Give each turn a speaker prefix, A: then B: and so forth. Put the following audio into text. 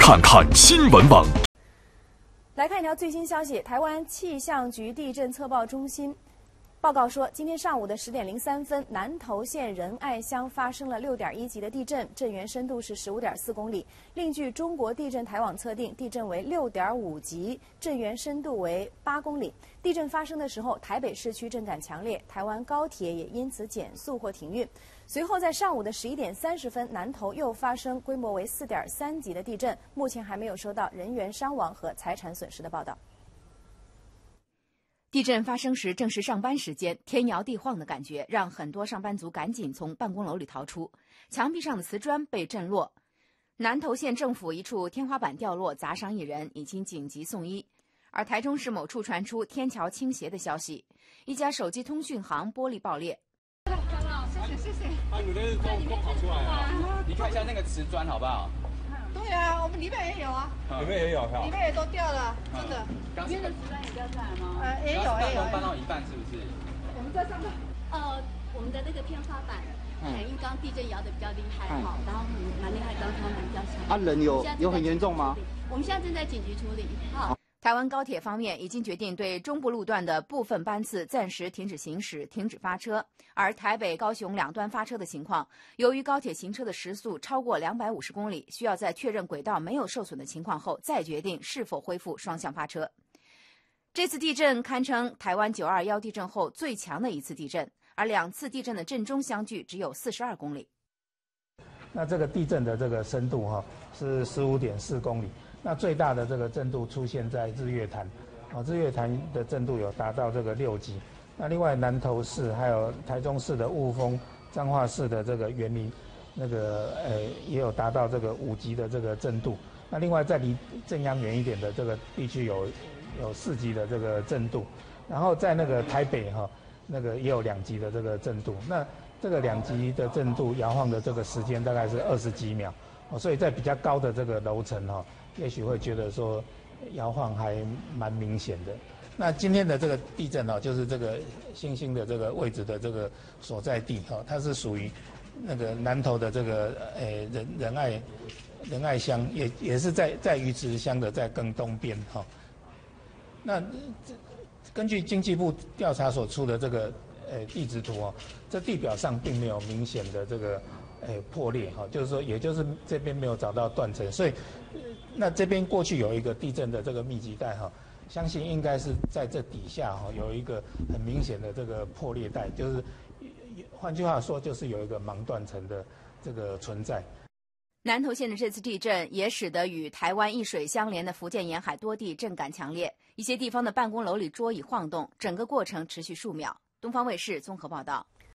A: 看看新闻网。
B: 来看一条最新消息，台湾气象局地震测报中心报告说，今天上午的10点03分，南投县仁爱乡发生了6.1级的地震，震源深度是15.4公里。另据中国地震台网测定，地震为6.5级，震源深度为8公里。地震发生的时候，台北市区震感强烈，台湾高铁也因此减速或停运。随后在上午的11点30分，南投又发生规模为4.3级的地震，目前还没有收到人员伤亡和财产损失的报道。
C: 地震发生时正是上班时间，天摇地晃的感觉让很多上班族赶紧从办公楼里逃出。墙壁上的瓷砖被震落，南投县政府一处天花板掉落，砸伤1人，已经紧急送医。而台中市某处传出天桥倾斜的消息，一家手机通讯行玻璃爆裂。
D: 谢谢。啊，你的都跑出来了。你看一下那个瓷砖好不好？
E: 对啊，我们里面也有啊，
D: 里面也有，
E: 里面也都掉了，真的。
D: 里面的瓷砖也掉下来吗？
E: 也有。
D: 搬到一半是不是？
E: 我们在上面。
F: 我们的那个天花板，因为刚刚地震摇的比较厉害哈，然后蛮厉害，刚刚蛮掉下来。
G: 啊，人有很严重吗？
F: 我们现在正在紧急处理。好。
C: 台湾高铁方面已经决定对中部路段的部分班次暂时停止行驶、停止发车，而台北、高雄两端发车的情况，由于高铁行车的时速超过250公里，需要在确认轨道没有受损的情况后，再决定是否恢复双向发车。这次地震堪称台湾921地震后最强的一次地震，而2次地震的震中相距只有42公里。
H: 那这个地震的这个深度是15.4公里。那最大的这个震度出现在日月潭，日月潭的震度有达到这个6级。那另外南投市还有台中市的雾峰、彰化市的这个员林，也有达到这个5级的这个震度。那另外在离震央远一点的这个地区有4级的这个震度。然后在那个台北也有2级的这个震度。那这个2级的震度摇晃的这个时间大概是20几秒，所以在比较高的这个楼层也许会觉得说摇晃还蛮明显的。那今天的这个地震就是这个星星的这个位置的这个所在地它是属于那个南投的这个仁爱乡，也是在鱼池乡的在更东边那根据经济部调查所出的这个地质图这地表上并没有明显的这个破裂就是说，也就是这边没有找到断层，所以那这边过去有一个地震的这个密集带相信应该是在这底下有一个很明显的这个破裂带，就是换句话说，就是有一个盲断层的这个存在。
C: 南投县的这次地震也使得与台湾一水相连的福建沿海多地震感强烈，一些地方的办公楼里桌椅晃动，整个过程持续数秒。东方卫视综合报道。